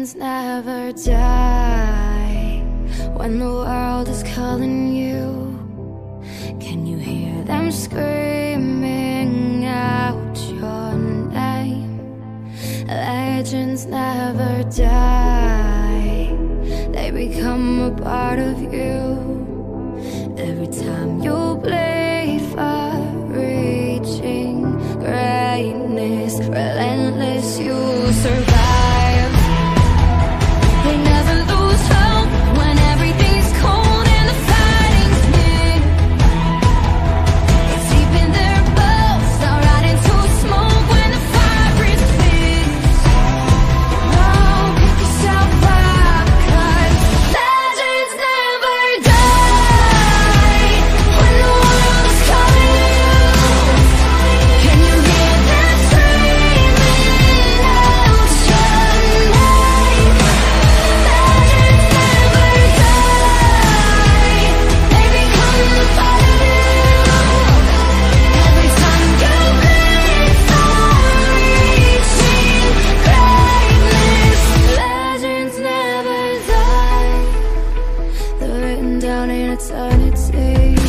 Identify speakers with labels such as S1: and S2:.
S1: Legends never die. When the world is calling you, can you hear them screaming out your name? Legends never die. They become a part of you. Every time you bleed for reaching greatness, relentless, you survive. They never lose hope when everything's cold and the fighting's near. It's deep in their bones, they'll rot into smoke when the fire is fierce. Oh, pick yourself up, 'cause legends never die. When the world is calling you, can you hear them screaming out your name? Legends never die. They become a part of you. Every time you bleed for reaching greatness, legends never die. They're written down in eternity.